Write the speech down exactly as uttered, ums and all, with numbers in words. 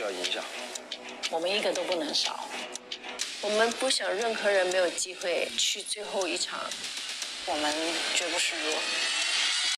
要影响。 我们一个都不能少。我们不想任何人没有机会去最后一场， 我们绝不示弱。